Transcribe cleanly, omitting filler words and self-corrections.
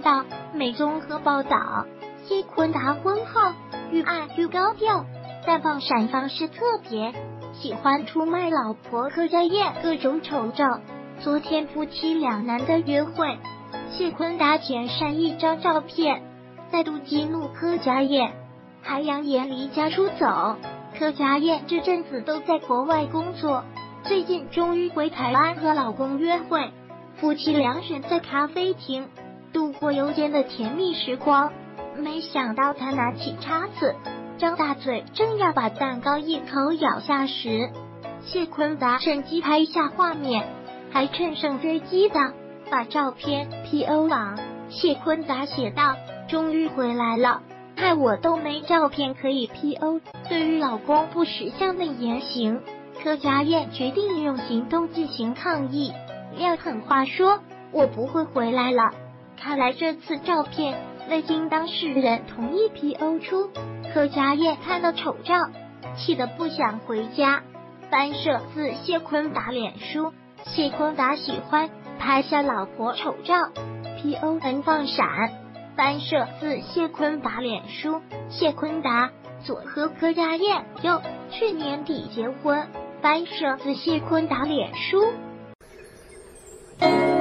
道美综合报道，谢坤达婚后愈爱愈高调，但放闪方式特别，喜欢出卖老婆柯佳燕各种丑照。昨天夫妻两男的约会，谢坤达填上一张照片，再度激怒柯佳燕，还扬言离家出走。柯佳燕这阵子都在国外工作，最近终于回台湾和老公约会，夫妻两人在咖啡厅度过悠闲的甜蜜时光。没想到他拿起叉子，张大嘴，正要把蛋糕一口咬下时，谢坤达趁机拍下画面，还乘胜追击的把照片 PO 网。谢坤达写道：“终于回来了，害我都没照片可以 PO。”对于老公不识相的言行，柯佳燕决定用行动进行抗议，撂狠话说：“我不会回来了。”看来这次照片未经当事人同意 PO 出，柯佳燕看到丑照，气得不想回家，翻摄自谢坤达脸书。谢坤达喜欢拍下老婆丑照 ，PO 能放闪，翻摄自谢坤达脸书。谢坤达左和柯佳燕又去年底结婚，翻摄自谢坤达脸书。